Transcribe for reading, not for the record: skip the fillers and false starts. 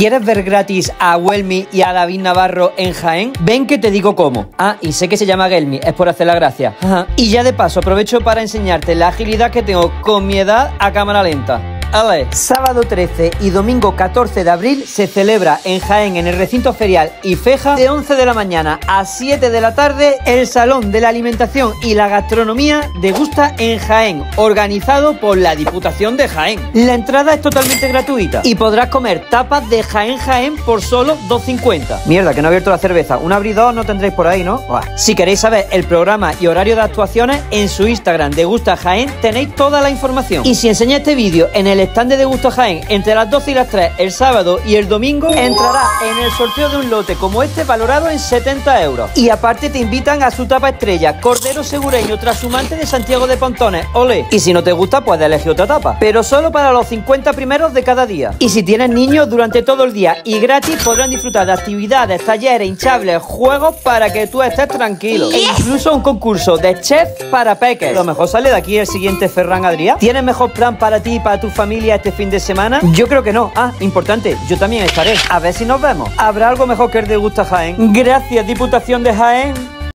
¿Quieres ver gratis a Welmi y a David Navarro en Jaén? Ven que te digo cómo. Ah, y sé que se llama Gelmi, es por hacer la gracia. Ajá. Y ya de paso aprovecho para enseñarte la agilidad que tengo con mi edad a cámara lenta. A ver, sábado 13 y domingo 14 de abril se celebra en Jaén, en el recinto ferial IFEJA, de 11 de la mañana a 7 de la tarde, el Salón de la Alimentación y la Gastronomía Degusta en Jaén, organizado por la Diputación de Jaén. La entrada es totalmente gratuita y podrás comer tapas de Jaén por solo 2,50. Mierda, que no ha abierto la cerveza. Un abridor no tendréis por ahí, ¿no? Buah. Si queréis saber el programa y horario de actuaciones, en su Instagram Degusta Jaén tenéis toda la información. Y si enseña este vídeo en el stand de Degusta Jaén entre las 12 y las 3 el sábado y el domingo, entrará en el sorteo de un lote como este valorado en 70 euros. Y aparte te invitan a su tapa estrella, cordero segureño trashumante de Santiago de Pontones. ¡Ole! Y si no te gusta, puedes elegir otra tapa, pero solo para los 50 primeros de cada día. Y si tienes niños, durante todo el día y gratis podrán disfrutar de actividades, talleres, hinchables, juegos para que tú estés tranquilo. E incluso un concurso de chef para peques. Lo mejor sale de aquí el siguiente Ferran Adrià. ¿Tienes mejor plan para ti y para tu familia este fin de semana? Yo creo que no. Ah, importante, yo también estaré. A ver si nos vemos. ¿Habrá algo mejor que el Degusta Jaén? Gracias, Diputación de Jaén.